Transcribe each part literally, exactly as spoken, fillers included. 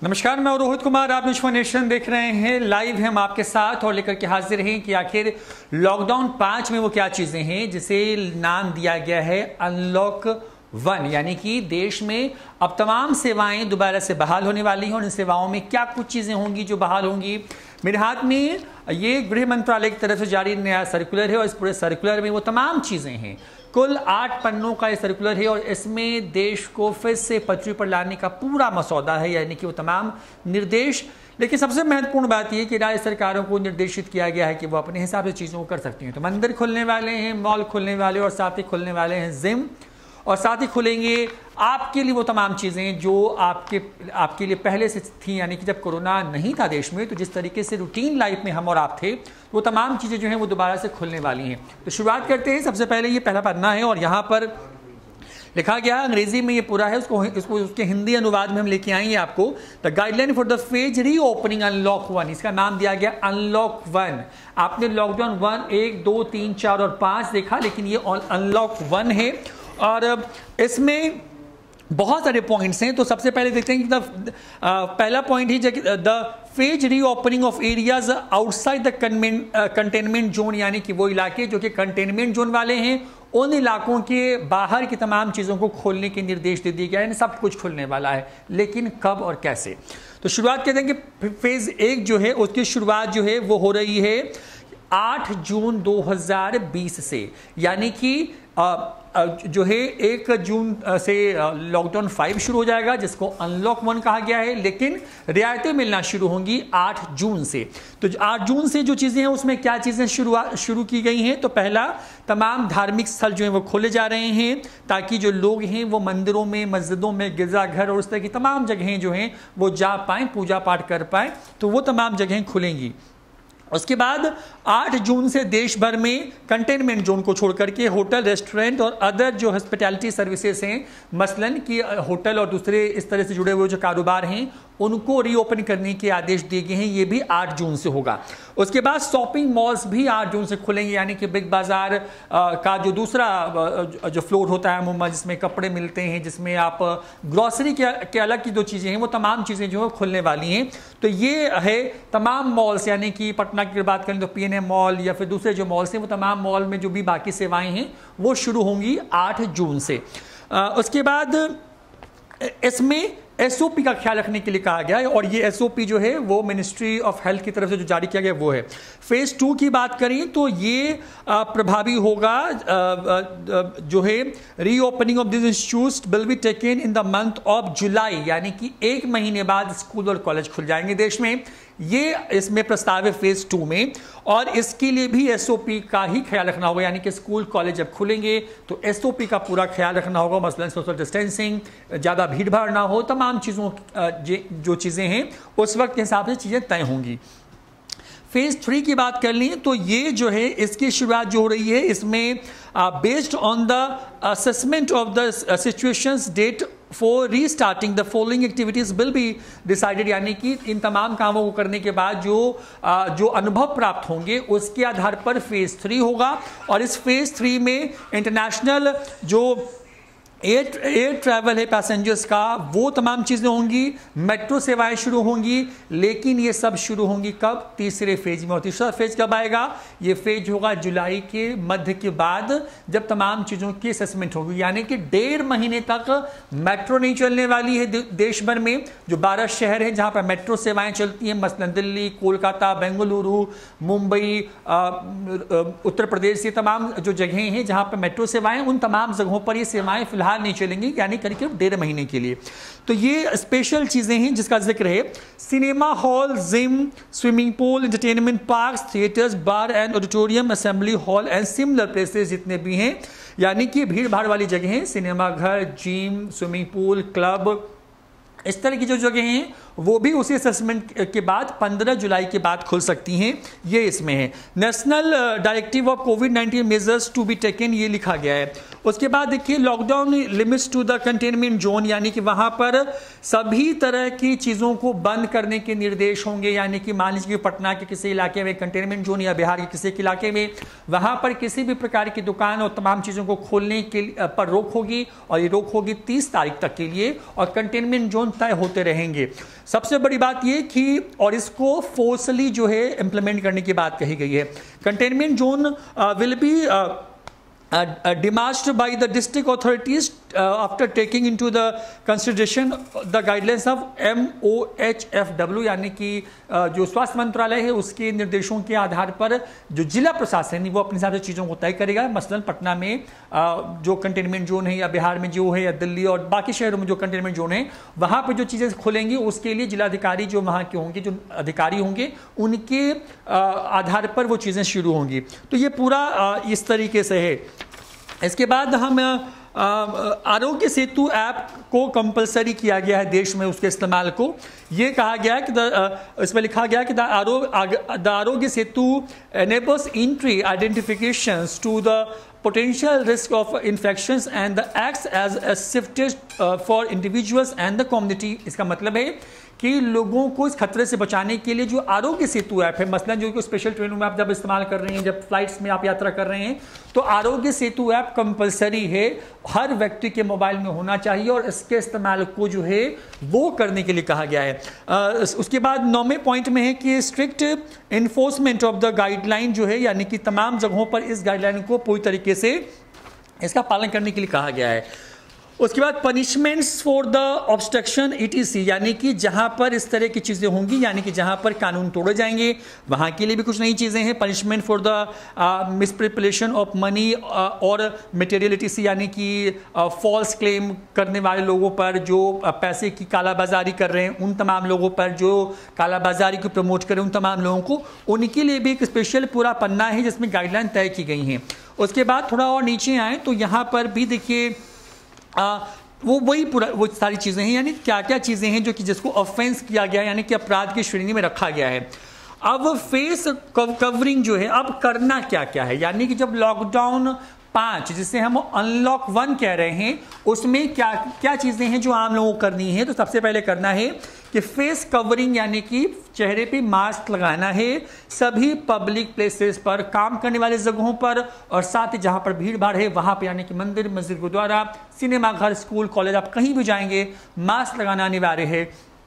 नमस्कार, मैं रोहित कुमार, आप विश्व नेशन देख रहे हैं। लाइव हम आपके साथ और लेकर के हाजिर हैं कि आखिर लॉकडाउन पांच में वो क्या चीजें हैं जिसे नाम दिया गया है अनलॉक वन, यानी कि देश में अब तमाम सेवाएं दोबारा से बहाल होने वाली हैं और इन सेवाओं में क्या कुछ चीजें होंगी जो बहाल होंगी। मेरे हाथ में ये गृह मंत्रालय की तरफ से जारी नया सर्कुलर है और इस पूरे सर्कुलर में वो तमाम चीजें हैं। कुल आठ पन्नों का ये सर्कुलर है और इसमें देश को फिर से पटरी पर लाने का पूरा मसौदा है, यानी कि वो तमाम निर्देश। लेकिन सबसे महत्वपूर्ण बात यह कि राज्य सरकारों को निर्देशित किया गया है कि वो अपने हिसाब से चीज़ों को कर सकती हैं। तो मंदिर खुलने वाले हैं, मॉल खुलने वाले और साथ ही खुलने वाले हैं जिम, और साथ ही खुलेंगे आपके लिए वो तमाम चीज़ें जो आपके आपके लिए पहले से थी, यानी कि जब कोरोना नहीं था देश में तो जिस तरीके से रूटीन लाइफ में हम और आप थे, वो तमाम चीज़ें जो हैं वो दोबारा से खुलने वाली हैं। तो शुरुआत करते हैं। सबसे पहले ये पहला पन्ना है और यहाँ पर लिखा गया है, अंग्रेजी में ये पूरा है, उसको उसको उसके हिंदी अनुवाद में हम लेके आएंगे आपको। The guideline for the phase reopening unlock one, इसका नाम दिया गया अनलॉक वन। आपने लॉकडाउन वन, एक, दो, तीन, चार और पाँच देखा, लेकिन ये अनलॉक वन है और इसमें बहुत सारे पॉइंट्स हैं। तो सबसे पहले देखते हैं कि द पहला पॉइंट है the phase reopening of areas outside the containment zone, यानी कि वो इलाके जो कि कंटेनमेंट जोन वाले हैं, उन इलाकों के बाहर की तमाम चीज़ों को खोलने के निर्देश दे दिए गए हैं। सब कुछ खुलने वाला है, लेकिन कब और कैसे। तो शुरुआत कहते हैं कि फेज एक जो है उसकी शुरुआत जो है वो हो रही है आठ जून दो हज़ार बीस से, यानी कि जो है एक जून से लॉकडाउन फाइव शुरू हो जाएगा जिसको अनलॉक वन कहा गया है, लेकिन रियायतें मिलना शुरू होंगी आठ जून से। तो आठ जून से जो चीज़ें हैं उसमें क्या चीज़ें शुरुआत शुरू की गई हैं। तो पहला, तमाम धार्मिक स्थल जो हैं वो खोले जा रहे हैं ताकि जो लोग हैं वो मंदिरों में, मस्जिदों में, गिरजाघर और उस तरह की तमाम जगहें जो हैं वो जा पाएँ, पूजा पाठ कर पाएँ, तो वो तमाम जगहें खुलेंगी। उसके बाद आठ जून से देश भर में कंटेनमेंट जोन को छोड़ करके होटल, रेस्टोरेंट और अदर जो हॉस्पिटैलिटी सर्विसेज हैं, मसलन कि होटल और दूसरे इस तरह से जुड़े हुए जो कारोबार हैं, उनको रीओपन करने के आदेश दिए गए हैं। ये भी आठ जून से होगा। उसके बाद शॉपिंग मॉल्स भी आठ जून से खुलेंगे, यानी कि बिग बाजार का जो दूसरा जो फ्लोर होता है मुंबई, जिसमें कपड़े मिलते हैं, जिसमें आप ग्रॉसरी के, के अलग की जो चीज़ें हैं वो तमाम चीज़ें जो है खुलने वाली हैं। तो ये है तमाम मॉल्स, यानी कि पटना की बात करें तो पी एन ए मॉल या फिर दूसरे जो मॉल्स हैं वो तमाम मॉल में जो भी बाकी सेवाएं हैं वो शुरू होंगी आठ जून से। आ, उसके बाद इसमें एस ओ पी का ख्याल रखने के लिए कहा गया है और ये एस ओ पी जो है वो मिनिस्ट्री ऑफ हेल्थ की तरफ से जो जारी किया गया वो है। फेज टू की बात करें तो ये प्रभावी होगा, जो है reopening of this institutes will be taken in the month of July, यानी कि एक महीने बाद स्कूल और कॉलेज खुल जाएंगे देश में। ये इसमें प्रस्ताव है फेज टू में, और इसके लिए भी एस ओ पी का ही ख्याल रखना होगा, यानी कि स्कूल कॉलेज जब खुलेंगे तो एस ओ पी का पूरा ख्याल रखना होगा, मसलन सोशल डिस्टेंसिंग, ज़्यादा भीड़ भाड़ ना हो, तमाम चीज़ों जो चीज़ें हैं उस वक्त के हिसाब से चीज़ें तय होंगी। फेज थ्री की बात कर लें तो ये जो है इसकी शुरुआत जो हो रही है इसमें based on the assessment of the situations date for restarting the following activities will be decided, यानी कि इन तमाम कामों को करने के बाद जो आ, जो अनुभव प्राप्त होंगे उसके आधार पर फेज थ्री होगा। और इस फेज थ्री में इंटरनेशनल जो एयर एयर ट्रैवल है पैसेंजर्स का, वो तमाम चीज़ें होंगी, मेट्रो सेवाएं शुरू होंगी, लेकिन ये सब शुरू होंगी कब? तीसरे फेज में। और तीसरा फेज कब आएगा? ये फेज होगा जुलाई के मध्य के बाद, जब तमाम चीज़ों की असेसमेंट होगी, यानी कि डेढ़ महीने तक मेट्रो नहीं चलने वाली है देश भर में। जो बारह शहर हैं जहाँ पर मेट्रो सेवाएँ चलती हैं, मसलन दिल्ली, कोलकाता, बेंगलुरु, मुंबई, उत्तर प्रदेश, ये तमाम जो जगहें हैं जहाँ पर मेट्रो सेवाएँ, उन तमाम जगहों पर ये सेवाएँ फिलहाल नहीं चलेंगी, यानी करीब डेढ़ महीने के लिए। तो ये स्पेशल चीजें हैं जिसका जिक्र है। Cinema hall, gym, swimming pool, entertainment parks, theatres, bar and auditorium, assembly hall and similar places जितने भी हैं, यानी कि भीड़ भाड़ वाली जगह हैं, सिनेमा घर, जिम, स्विमिंग पूल, क्लब, इस तरह की जो जगह हैं वो भी उसी असेसमेंट के बाद पंद्रह जुलाई के बाद खुल सकती हैं। ये इसमें है national directive of COVID nineteen measures to be taken, ये लिखा गया है। उसके बाद देखिए lockdown limits to the containment zone, यानी कि वहाँ पर सभी तरह की चीज़ों को बंद करने के निर्देश होंगे, यानी कि मान लीजिए पटना के किसी इलाके में कंटेनमेंट जोन या बिहार के किसी इलाके में, वहाँ पर किसी भी प्रकार की दुकान और तमाम चीज़ों को खोलने के पर रोक होगी, और ये रोक होगी तीस तारीख तक के लिए। और कंटेनमेंट जोन लॉकडाउन तय होते रहेंगे। सबसे बड़ी बात ये कि और इसको फोर्सली जो है इम्प्लीमेंट करने की बात कही गई है। Containment zone will be Uh, uh, demarched by the district authorities uh, after taking into the consideration the guidelines of M O H F W, यानी कि uh, जो स्वास्थ्य मंत्रालय है उसके निर्देशों के आधार पर जो जिला प्रशासन है वो अपने हिसाब से चीज़ों को तय करेगा। मसलन पटना में uh, जो कंटेनमेंट जोन है या बिहार में जो है या दिल्ली और बाकी शहरों में जो कंटेनमेंट जोन है वहाँ पर जो चीज़ें खुलेंगी उसके लिए जिलाधिकारी जो वहाँ के होंगे, जो अधिकारी होंगे, उनके uh, आधार पर वो चीज़ें शुरू होंगी। तो ये पूरा uh, इस तरीके से है। इसके बाद हम आरोग्य सेतु ऐप को कंपलसरी किया गया है देश में उसके इस्तेमाल को। ये कहा गया है कि इसमें लिखा गया कि the Aarogya Setu enables entry identifications to the potential risk of infections and acts as a safety uh, for individuals and the community। इसका मतलब है कि लोगों को इस खतरे से बचाने के लिए जो आरोग्य सेतु ऐप है, मसलन जो कि स्पेशल ट्रेनों में आप जब इस्तेमाल कर रहे हैं, जब फ्लाइट्स में आप यात्रा कर रहे हैं, तो आरोग्य सेतु ऐप कंपलसरी है, हर व्यक्ति के मोबाइल में होना चाहिए और इसके इस्तेमाल को जो है वो करने के लिए कहा गया है। आ, उसके बाद नौवें पॉइंट में है कि strict enforcement of the guideline जो है, यानी कि तमाम जगहों पर इस गाइडलाइन को पूरी तरीके से इसका पालन करने के लिए कहा गया है। उसके बाद punishments for the obstruction etc, यानी कि जहां पर इस तरह की चीज़ें होंगी, यानी कि जहां पर कानून तोड़े जाएंगे वहां के लिए भी कुछ नई चीज़ें हैं। Punishment for the misappropriation of money और मटेरियल ईटीसी, यानी कि फॉल्स क्लेम करने वाले लोगों पर, जो uh, पैसे की कालाबाजारी कर रहे हैं उन तमाम लोगों पर, जो कालाबाजारी को प्रमोट करें उन तमाम लोगों को, उनके लिए भी एक स्पेशल पूरा पन्ना है जिसमें गाइडलाइन तय की गई हैं। उसके बाद थोड़ा और नीचे आए तो यहाँ पर भी देखिए आ, वो वही पूरा वो सारी चीज़ें हैं, यानी क्या क्या चीज़ें हैं जो कि जिसको ऑफेंस किया गया है, यानी कि अपराध की श्रेणी में रखा गया है। अब फेस कवरिंग जो है अब करना क्या क्या है, यानी कि जब लॉकडाउन पाँच जिसे हम अनलॉक वन कह रहे हैं उसमें क्या क्या चीज़ें हैं जो आम लोगों को करनी है। तो सबसे पहले करना है कि फेस कवरिंग, यानी कि चेहरे पे मास्क लगाना है सभी पब्लिक प्लेसेस पर, काम करने वाले जगहों पर, और साथ ही जहां पर भीड़ भाड़ है वहां पे, यानी कि मंदिर, मस्जिद, गुरुद्वारा, सिनेमा घर, स्कूल, कॉलेज, आप कहीं भी जाएंगे मास्क लगाना अनिवार्य है।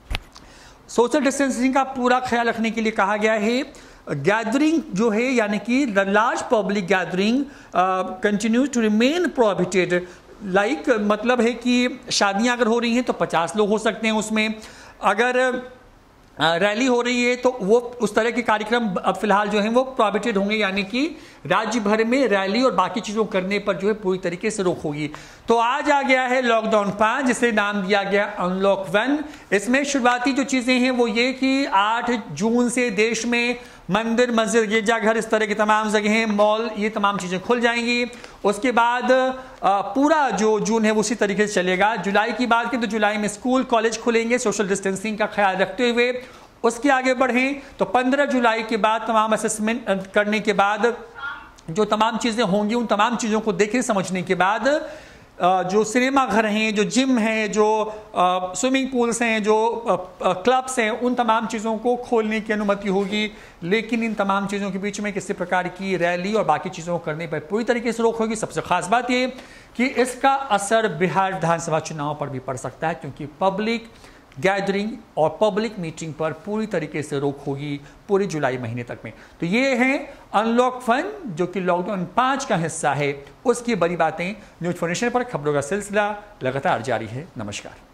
सोशल डिस्टेंसिंग का पूरा ख्याल रखने के लिए कहा गया है। गैदरिंग जो है, यानी कि the large public gathering continues to remain prohibited, like मतलब है कि शादियां अगर हो रही हैं तो पचास लोग हो सकते हैं उसमें, अगर रैली हो रही है तो वो उस तरह के कार्यक्रम अब फिलहाल जो हैं वो प्रोहिबिटेड होंगे, यानी कि राज्य भर में रैली और बाकी चीज़ों करने पर जो है पूरी तरीके से रोक होगी। तो आज आ गया है लॉकडाउन पाँच, जिसे नाम दिया गया अनलॉक वन। इसमें शुरुआती जो चीज़ें हैं वो ये कि आठ जून से देश में मंदिर, मस्जिद, गिरजाघर, इस तरह की तमाम जगहें, मॉल, ये तमाम चीज़ें खुल जाएंगी। उसके बाद पूरा जो जून है उसी तरीके से चलेगा। जुलाई की बात करें तो जुलाई में स्कूल, कॉलेज खुलेंगे सोशल डिस्टेंसिंग का ख्याल रखते हुए। उसके आगे बढ़ें तो पंद्रह जुलाई के बाद तमाम असेसमेंट करने के बाद जो तमाम चीज़ें होंगी उन तमाम चीज़ों को देखने समझने के बाद जो सिनेमा घर हैं, जो जिम हैं, जो स्विमिंग पूल्स हैं, जो क्लब्स हैं, उन तमाम चीज़ों को खोलने की अनुमति होगी। लेकिन इन तमाम चीज़ों के बीच में किसी प्रकार की रैली और बाकी चीज़ों को करने पर पूरी तरीके से रोक होगी। सबसे खास बात ये कि इसका असर बिहार विधानसभा चुनाव पर भी पड़ सकता है, क्योंकि पब्लिक गैदरिंग और पब्लिक मीटिंग पर पूरी तरीके से रोक होगी पूरे जुलाई महीने तक में। तो ये है अनलॉक वन जो कि लॉकडाउन पाँच का हिस्सा है, उसकी बड़ी बातें न्यूज़ फोनेशन पर खबरों का सिलसिला लगातार जारी है। नमस्कार।